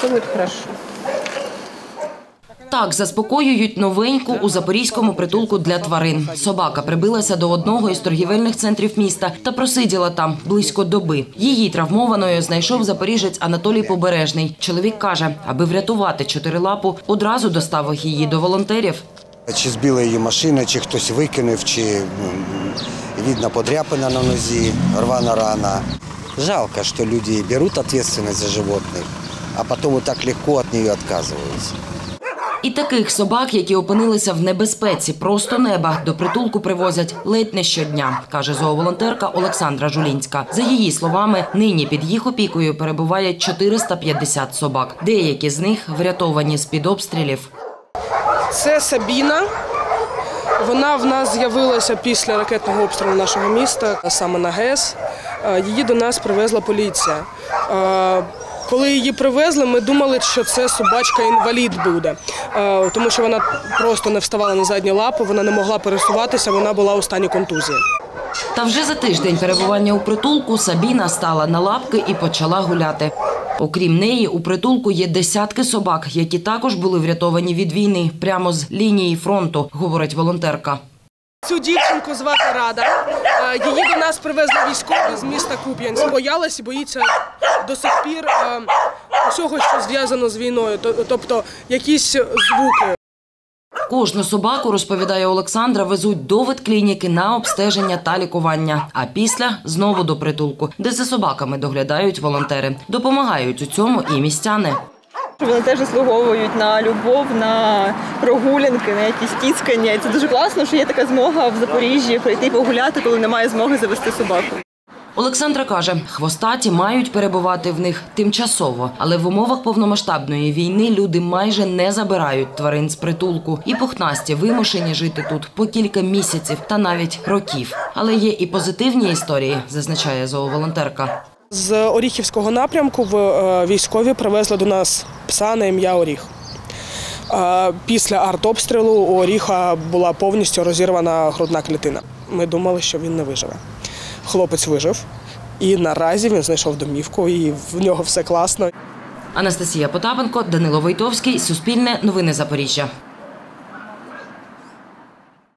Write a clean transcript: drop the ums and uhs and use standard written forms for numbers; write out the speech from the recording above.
все буде добре. Так заспокоюють новеньку у запорізькому притулку для тварин. Собака прибилася до одного із торгівельних центрів міста та просиділа там близько доби. Її травмованою знайшов запоріжець Анатолій Побережний. Чоловік каже, аби врятувати чотирилапу, одразу доставив її до волонтерів. Чи збила її машина, чи хтось викинув, чи видно подряпина на нозі, рвана рана. Жалко, що люди беруть відповідальність за животних, а потім так легко від неї відказуються. І таких собак, які опинилися в небезпеці просто неба, до притулку привозять ледь не щодня, каже зооволонтерка Олександра Жулінська. За її словами, нині під їх опікою перебуває 450 собак. Деякі з них врятовані з-під обстрілів. Це Сабіна. Вона в нас з'явилася після ракетного обстрілу нашого міста, саме на ГЕС. Її до нас привезла поліція. Коли її привезли, ми думали, що це собачка-інвалід буде, тому що вона просто не вставала на задні лапи, вона не могла пересуватися, вона була у стані контузії. Та вже за тиждень перебування у притулку Сабіна стала на лапки і почала гуляти. Окрім неї, у притулку є десятки собак, які також були врятовані від війни прямо з лінії фронту, говорить волонтерка. Цю дівчинку звати Рада. Її до нас привезли військові з міста Куп'янськ. Боялась і боїться до сих пір усього, що зв'язано з війною, тобто якісь звуки. Кожну собаку, розповідає Олександра, везуть до ветклініки на обстеження та лікування. А після – знову до притулку, де за собаками доглядають волонтери. Допомагають у цьому і містяни. Вони теж заслуговують на любов, на прогулянки, на якісь тіскання. І це дуже класно, що є така змога в Запоріжжі прийти погуляти, коли немає змоги завести собаку. Олександра каже, хвостаті мають перебувати в них тимчасово. Але в умовах повномасштабної війни люди майже не забирають тварин з притулку. І пухнасті вимушені жити тут по кілька місяців та навіть років. Але є і позитивні історії, зазначає зооволонтерка. З Оріхівського напрямку військові привезли до нас пса на ім'я Оріх. Після артобстрілу у Оріха була повністю розірвана грудна клітина. Ми думали, що він не виживе. Хлопець вижив, і наразі він знайшов домівку, і в нього все класно. Анастасія Потапенко, Данило Войтовський, Суспільне, Новини Запоріжжя.